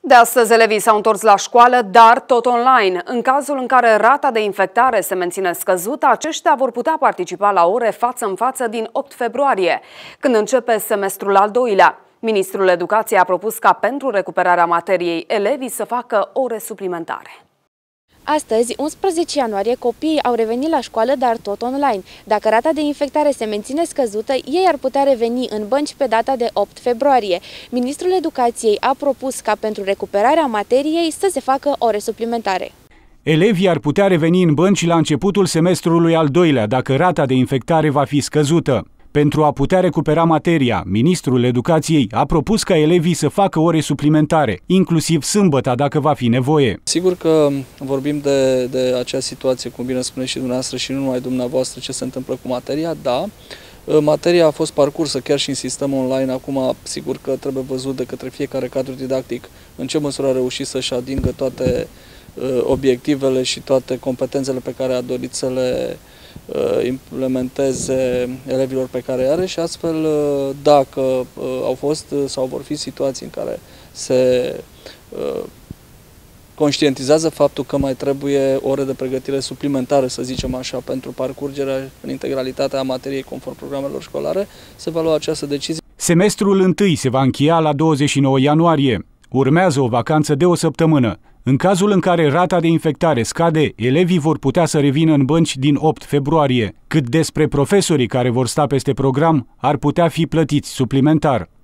De astăzi, elevii s-au întors la școală, dar tot online. În cazul în care rata de infectare se menține scăzută, aceștia vor putea participa la ore față în față din 8 februarie, când începe semestrul al doilea. Ministrul Educației a propus ca pentru recuperarea materiei elevii să facă ore suplimentare. Astăzi, 11 ianuarie, copiii au revenit la școală, dar tot online. Dacă rata de infectare se menține scăzută, ei ar putea reveni în bănci pe data de 8 februarie. Ministrul Educației a propus ca pentru recuperarea materiei să se facă ore suplimentare. Elevii ar putea reveni în bănci la începutul semestrului al doilea, dacă rata de infectare va fi scăzută. Pentru a putea recupera materia, Ministrul Educației a propus ca elevii să facă ore suplimentare, inclusiv sâmbătă, dacă va fi nevoie. Sigur că vorbim de acea situație, cum bine spuneți și dumneavoastră și nu numai dumneavoastră, ce se întâmplă cu materia, da. Materia a fost parcursă chiar și în sistemul online, acum sigur că trebuie văzut de către fiecare cadru didactic în ce măsură a reușit să-și atingă toate obiectivele și toate competențele pe care a dorit să le implementeze elevilor pe care are și astfel, dacă au fost sau vor fi situații în care se conștientizează faptul că mai trebuie ore de pregătire suplimentare, să zicem așa, pentru parcurgerea în integralitatea materiei conform programelor școlare, se va lua această decizie. Semestrul întâi se va încheia la 29 ianuarie. Urmează o vacanță de o săptămână. În cazul în care rata de infectare scade, elevii vor putea să revină în bănci din 8 februarie. Cât despre profesorii care vor sta peste program, ar putea fi plătiți suplimentar.